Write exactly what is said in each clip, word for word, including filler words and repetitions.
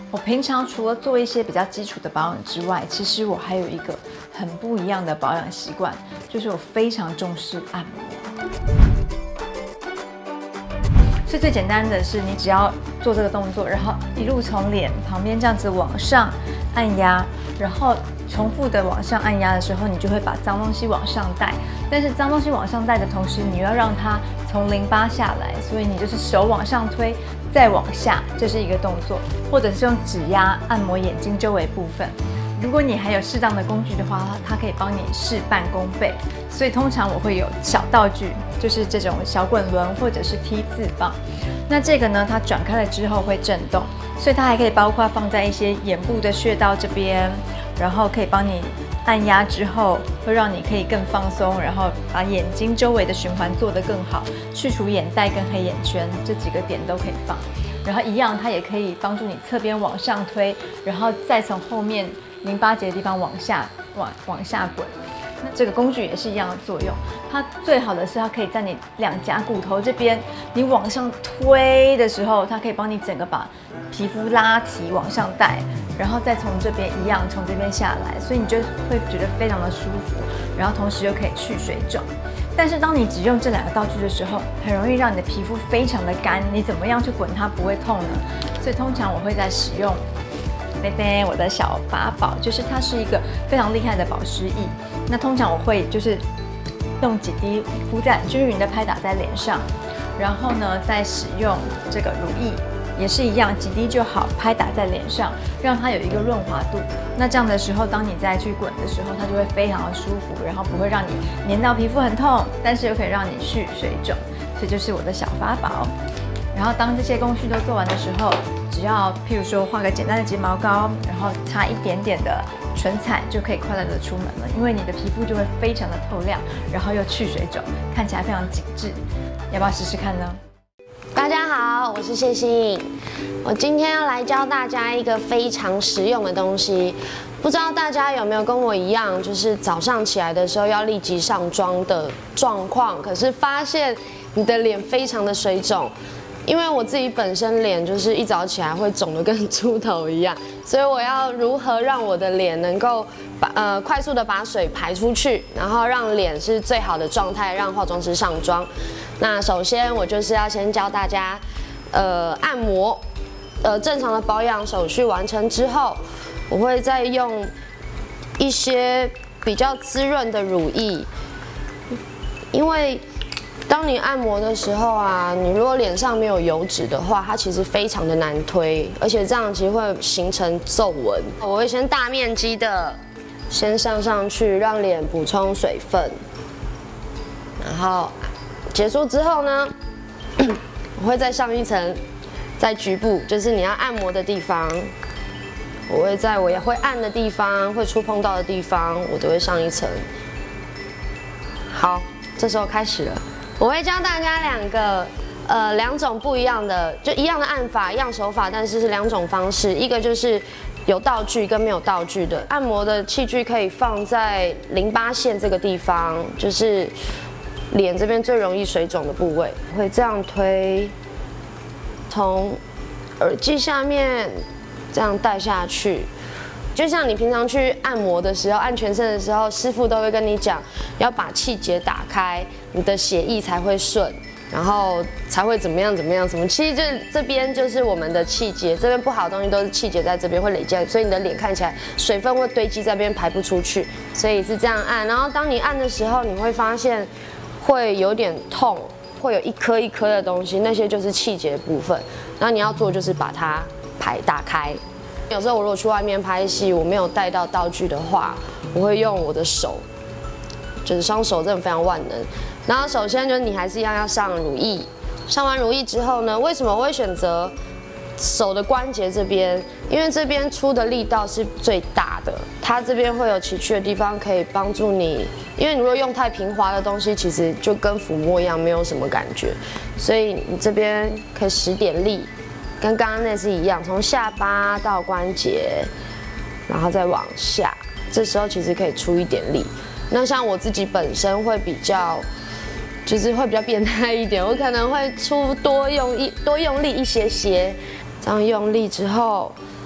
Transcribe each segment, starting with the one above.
我平常除了做一些比较基础的保养之外，其实我还有一个很不一样的保养习惯，就是我非常重视按摩。所以最简单的是，你只要做这个动作，然后一路从脸旁边这样子往上按压，然后重复的往上按压的时候，你就会把脏东西往上带。但是脏东西往上带的同时，你要让它从淋巴下来，所以你就是手往上推，再往下，这是一个动作，或者是用指压按摩眼睛周围部分。如果你还有适当的工具的话，它可以帮你事半功倍。所以通常我会有小道具，就是这种小滚轮或者是 T 字棒。那这个呢，它转开了之后会震动，所以它还可以包括放在一些眼部的穴道这边，然后可以帮你按压之后，会让你可以更放松，然后把眼睛周围的循环做得更好，去除眼袋跟黑眼圈这几个点都可以放。然后一样，它也可以帮助你侧边往上推，然后再从后面淋巴结的地方往下往往下滚。那这个工具也是一样的作用。它最好的是它可以在你两颊骨头这边，你往上推的时候，它可以帮你整个把皮肤拉提往上带，然后再从这边一样从这边下来，所以你就会觉得非常的舒服，然后同时又可以去水肿。但是当你只用这两个道具的时候，很容易让你的皮肤非常的干，你怎么样去滚它不会痛呢？所以通常我会在使用贝贝我的小法宝，就是它是一个非常厉害的保湿液。那通常我会就是用几滴敷在均匀的拍打在脸上，然后呢再使用这个乳液，也是一样几滴就好，拍打在脸上，让它有一个润滑度。那这样的时候，当你再去滚的时候，它就会非常的舒服，然后不会让你黏到皮肤很痛，但是又可以让你去水肿。这就是我的小法宝。然后当这些工序都做完的时候，只要譬如说画个简单的睫毛膏，然后擦一点点的唇彩，就可以快乐的出门了。因为你的皮肤就会非常的透亮，然后又去水肿，看起来非常紧致。要不要试试看呢？ 大家好，我是谢欣。我今天要来教大家一个非常实用的东西。不知道大家有没有跟我一样，就是早上起来的时候要立即上妆的状况，可是发现你的脸非常的水肿。因为我自己本身脸就是一早起来会肿得跟猪头一样，所以我要如何让我的脸能够把呃快速的把水排出去，然后让脸是最好的状态，让化妆师上妆。那首先我就是要先教大家，呃按摩，呃正常的保养手续完成之后，我会再用一些比较滋润的乳液，因为当你按摩的时候啊，你如果脸上没有油脂的话，它其实非常的难推，而且这样其实会形成皱纹。我会先大面积的先上上去，让脸补充水分，然后结束之后呢，我会再上一层，在局部，就是你要按摩的地方，我会在我也会按的地方，会触碰到的地方，我都会上一层。好，这时候开始了。我会教大家两个，呃，两种不一样的，就一样的按法，一样手法，但是是两种方式。一个就是有道具跟没有道具的。按摩的器具可以放在淋巴腺这个地方，就是脸这边最容易水肿的部位。会这样推，从耳际下面这样带下去。就像你平常去按摩的时候，按全身的时候，师傅都会跟你讲，要把气结打开，你的血液才会顺，然后才会怎么样怎么样什么。其实这这边就是我们的气结，这边不好的东西都是气结在这边会累积，所以你的脸看起来水分会堆积在这边排不出去，所以是这样按。然后当你按的时候，你会发现会有点痛，会有一颗一颗的东西，那些就是气结的部分。然后你要做就是把它排打开。有时候我如果去外面拍戏，我没有带到道具的话，我会用我的手，就是双手真的非常万能。然后首先就是你还是一样要上乳液，上完乳液之后呢，为什么我会选择手的关节这边？因为这边出的力道是最大的，它这边会有崎岖的地方可以帮助你。因为你如果用太平滑的东西，其实就跟抚摸一样，没有什么感觉，所以你这边可以使点力。跟刚刚那是一样，从下巴到关节，然后再往下，这时候其实可以出一点力。那像我自己本身会比较，就是会比较变态一点，我可能会出多用一多用力一些些，这样用力之后，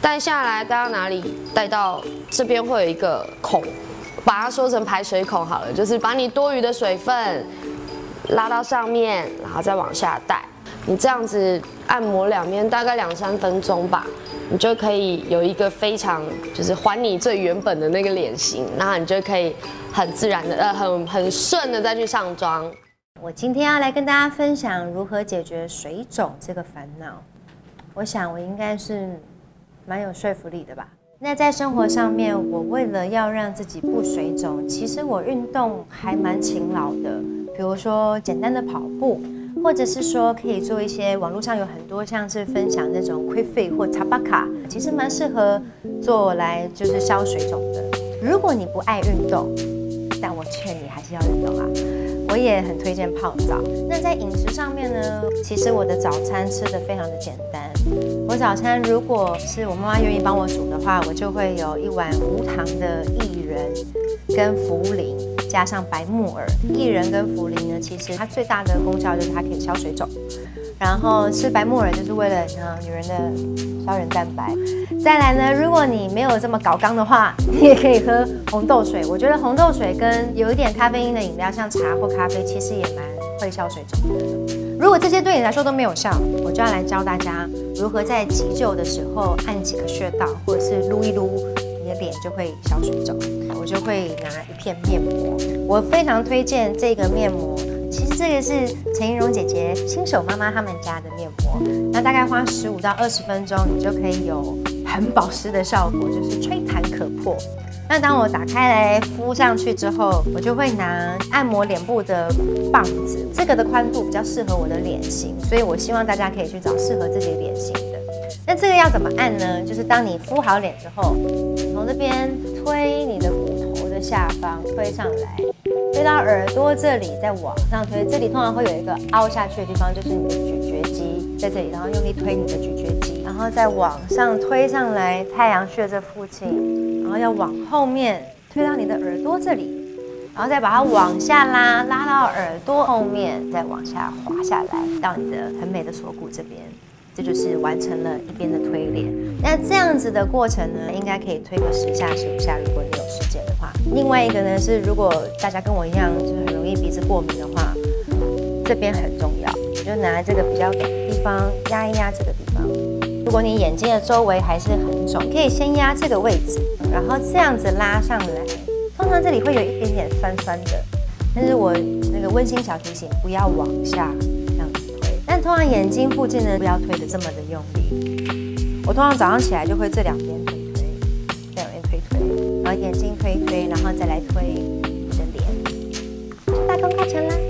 带下来带到哪里？带到这边会有一个孔，把它说成排水孔好了，就是把你多余的水分拉到上面，然后再往下带。你这样子按摩两边大概两三分钟吧，你就可以有一个非常就是还你最原本的那个脸型，然后你就可以很自然的呃很很顺的再去上妆。 我今天要来跟大家分享如何解决水肿这个烦恼。我想我应该是蛮有说服力的吧。那在生活上面，我为了要让自己不水肿，其实我运动还蛮勤劳的，比如说简单的跑步，或者是说可以做一些网络上有很多像是分享那种 Quick Fit 或 Tabata， 其实蛮适合做来就是消水肿的。如果你不爱运动，但我劝你还是要运动啊。我也很推荐泡澡。那在饮食上面呢，其实我的早餐吃得非常的简单。我早餐如果是我妈妈愿意帮我煮的话，我就会有一碗无糖的薏仁跟茯苓，加上白木耳。薏仁跟茯苓呢，其实它最大的功效就是它可以消水肿。然后吃白木耳就是为了呃女人的胶原蛋白。再来呢，如果你没有这么搞刚的话，你也可以喝红豆水。我觉得红豆水跟有一点咖啡因的饮料，像茶或咖啡，其实也蛮会消水肿的。如果这些对你来说都没有效，我就要来教大家如何在急救的时候按几个穴道，或者是撸一撸，你的脸就会消水肿。我就会拿一片面膜，我非常推荐这个面膜。其实这个是陈怡蓉姐姐新手妈妈他们家的面膜，那大概花十五到二十分钟，你就可以有很保湿的效果，就是吹弹可破。那当我打开来敷上去之后，我就会拿按摩脸部的棒子，这个的宽度比较适合我的脸型，所以我希望大家可以去找适合自己脸型的。那这个要怎么按呢？就是当你敷好脸之后，从这边推你的骨头的下方推上来，推到耳朵这里，再往上推，这里通常会有一个凹下去的地方，就是你的咀嚼肌在这里，然后用力推你的咀嚼肌，然后再往上推上来，太阳穴这附近，然后要往后面推到你的耳朵这里，然后再把它往下拉，拉到耳朵后面，再往下滑下来，到你的很美的锁骨这边。这就是完成了一边的推脸。那这样子的过程呢，应该可以推个十下、十五下，如果你有时间的话。另外一个呢是，如果大家跟我一样，就是很容易鼻子过敏的话，这边很重要，你就拿这个比较短的地方压一压这个地方。如果你眼睛的周围还是很肿，可以先压这个位置，然后这样子拉上来。通常这里会有一点点酸酸的，但是我那个温馨小提醒，不要往下。但通常眼睛附近呢，不要推的这么的用力。我通常早上起来就会这两边推推，这两边推推，然后眼睛推推，然后再来推你的脸，就大功告成啦。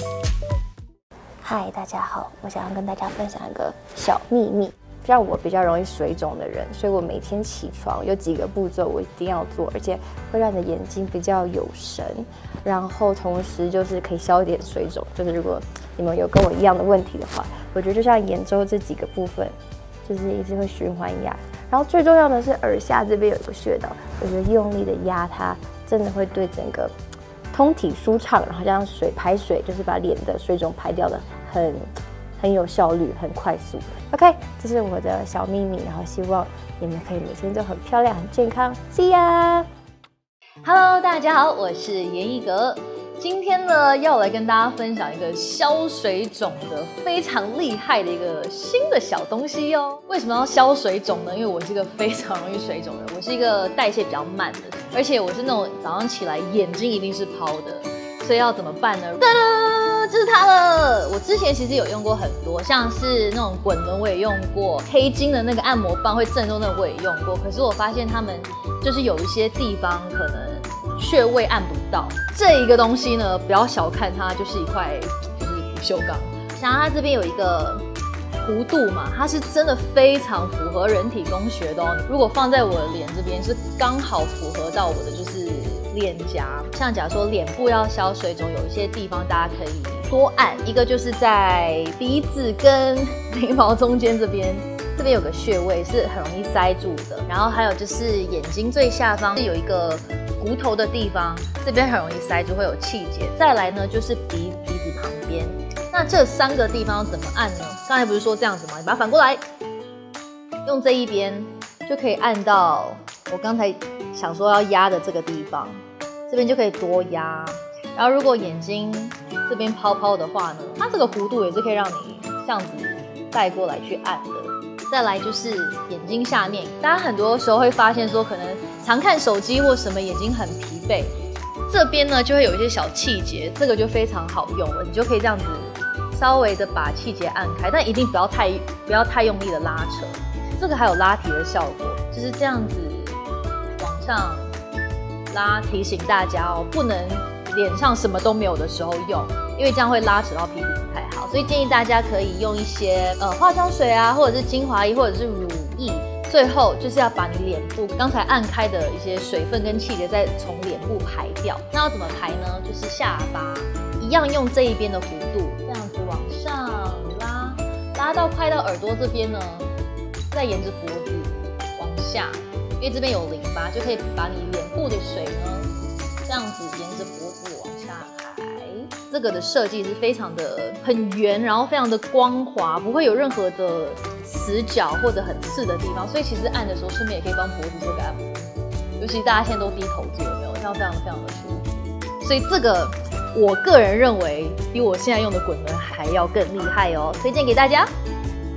嗨，大家好，我想要跟大家分享一个小秘密。像我比较容易水肿的人，所以我每天起床有几个步骤我一定要做，而且会让你的眼睛比较有神，然后同时就是可以消一点水肿。就是如果你们有跟我一样的问题的话，我觉得就像眼周这几个部分，就是一直会循环压。然后最重要的是耳下这边有一个穴道，我觉得用力的压它，真的会对整个通体舒畅，然后加上水排水，就是把脸的水肿排掉的很。很有效率，很快速。OK， 这是我的小秘密，然后希望你们可以每天都很漂亮、很健康。See ya！Hello， 大家好，我是严艺格。今天呢，要来跟大家分享一个消水肿的非常厉害的一个新的小东西哦。为什么要消水肿呢？因为我是一个非常容易水肿的人，我是一个代谢比较慢的，而且我是那种早上起来眼睛一定是泡的。所以要怎么办呢？哒哒，就是它了。我之前其实有用过很多，像是那种滚轮我也用过，黑金的那个按摩棒会震动那个我也用过。可是我发现他们就是有一些地方可能穴位按不到。这一个东西呢，不要小看它，就是一块就是不锈钢。像它这边有一个弧度嘛，它是真的非常符合人体工学的哦。如果放在我的脸这边，是刚好符合到我的就是脸颊。像假如说脸部要消水肿，有一些地方大家可以多按。一个就是在鼻子跟眉毛中间这边，这边有个穴位是很容易塞住的。然后还有就是眼睛最下方是有一个骨头的地方，这边很容易塞住，会有气结。再来呢，就是鼻鼻子旁边。那这三个地方怎么按呢？刚才不是说这样子吗？你把它反过来，用这一边就可以按到我刚才想说要压的这个地方，这边就可以多压。然后如果眼睛这边泡泡的话呢，它这个弧度也是可以让你这样子带过来去按的。再来就是眼睛下面，大家很多时候会发现说，可能常看手机或什么，眼睛很疲惫，这边呢就会有一些小气节，这个就非常好用了，你就可以这样子稍微的把气节按开，但一定不要太不要太用力的拉扯。这个还有拉提的效果，就是这样子往上拉，提醒大家哦，不能脸上什么都没有的时候用，因为这样会拉扯到皮肤不太好，所以建议大家可以用一些呃化妆水啊，或者是精华液，或者是乳液。最后就是要把你脸部刚才按开的一些水分跟气节再从脸部排掉。那要怎么排呢？就是下巴一样用这一边的弧度，这样子往上拉，拉到快到耳朵这边呢，再沿着脖子往下，因为这边有淋巴，就可以把你脸部的水呢，这样子沿着脖子往下排。这个的设计是非常的很圆，然后非常的光滑，不会有任何的死角或者很刺的地方，所以其实按的时候顺便也可以帮脖子做个按摩。尤其大家现在都低头做，有没有？这样非常非常的舒服。所以这个我个人认为比我现在用的滚轮还要更厉害哦，推荐给大家。